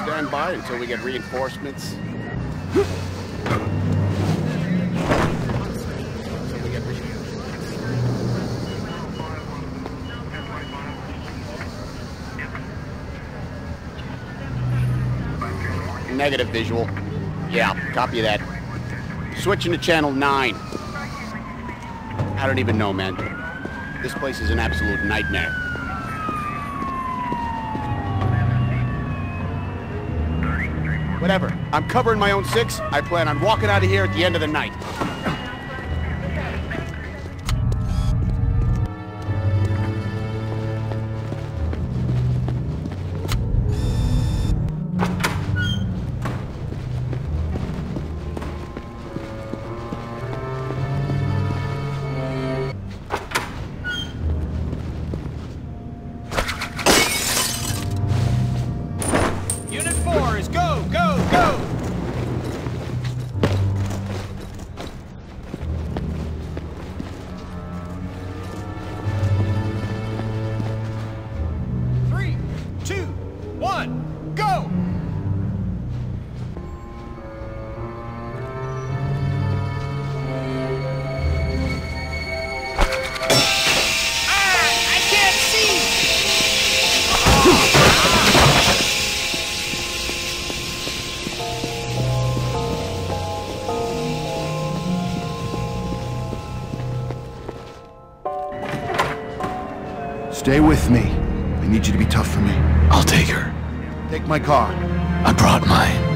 stand by until we get reinforcements. Negative visual. Yeah, copy that. Switching to channel 9. I don't even know, man. This place is an absolute nightmare. Whatever. I'm covering my own 6. I plan on walking out of here at the end of the night. Stay with me. I need you to be tough for me. I'll take her. Take my car. I brought mine.